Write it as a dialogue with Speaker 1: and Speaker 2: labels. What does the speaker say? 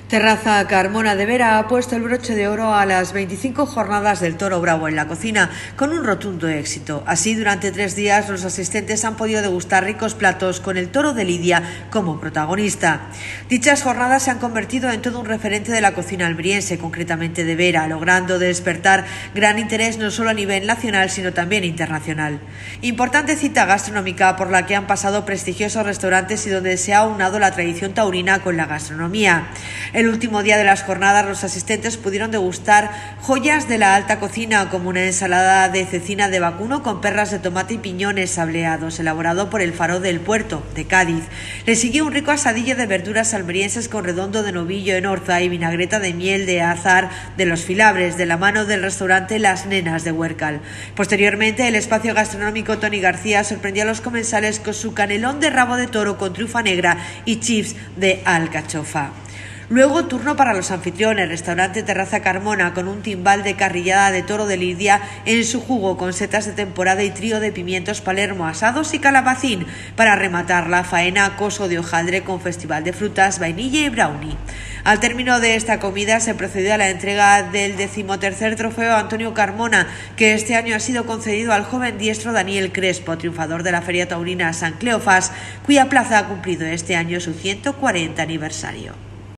Speaker 1: Terraza Carmona de Vera ha puesto el broche de oro a las 25 jornadas del Toro Bravo en la cocina, con un rotundo éxito. Así, durante 3 días, los asistentes han podido degustar ricos platos con el toro de Lidia como protagonista. Dichas jornadas se han convertido en todo un referente de la cocina almeriense, concretamente de Vera, logrando despertar gran interés no solo a nivel nacional, sino también internacional. Importante cita gastronómica por la que han pasado prestigiosos restaurantes y donde se ha aunado la tradición taurina con la gastronomía. El último día de las jornadas, los asistentes pudieron degustar joyas de la alta cocina, como una ensalada de cecina de vacuno con perlas de tomate y piñones sableados, elaborado por el Faro del Puerto, de Cádiz. Le siguió un rico asadillo de verduras almerienses con redondo de novillo en orza y vinagreta de miel de azahar de los Filabres, de la mano del restaurante Las Nenas de Huércal. Posteriormente, el espacio gastronómico Toni García sorprendió a los comensales con su canelón de rabo de toro con trufa negra y chips de alcachofa. Luego, turno para los anfitriones, restaurante Terraza Carmona, con un timbal de carrillada de toro de Lidia en su jugo, con setas de temporada y trío de pimientos palermo asados y calabacín, para rematar la faena coso de hojaldre con festival de frutas, vainilla y brownie. Al término de esta comida se procedió a la entrega del 13º trofeo Antonio Carmona, que este año ha sido concedido al joven diestro Daniel Crespo, triunfador de la Feria Taurina San Cleofás, cuya plaza ha cumplido este año su 140 aniversario.